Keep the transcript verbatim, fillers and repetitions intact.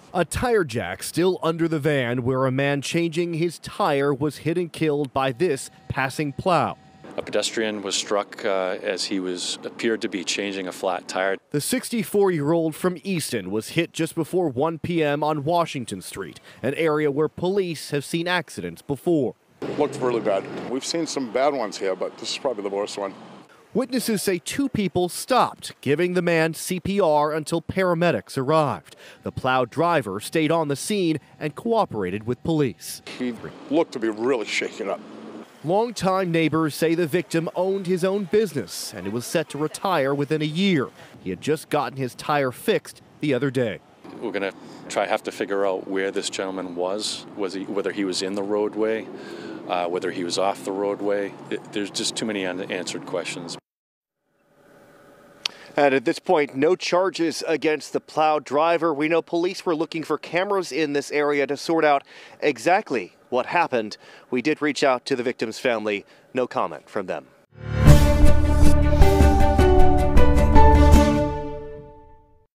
A tire jack still under the van where a man changing his tire was hit and killed by this passing plow. A pedestrian was struck uh, as he was appeared to be changing a flat tire. The sixty-four-year-old from Easton was hit just before one p m on Washington Street, an area where police have seen accidents before. Looked really bad. We've seen some bad ones here, but this is probably the worst one. Witnesses say two people stopped, giving the man C P R until paramedics arrived. The plow driver stayed on the scene and cooperated with police. He looked to be really shaken up. Longtime neighbors say the victim owned his own business and it was set to retire within a year. He had just gotten his tire fixed the other day. We're going to try have to figure out where this gentleman was, was he, whether he was in the roadway, uh, whether he was off the roadway. It, there's just too many unanswered questions. And at this point, no charges against the plow driver. We know police were looking for cameras in this area to sort out exactly what happened. We did reach out to the victim's family. No comment from them.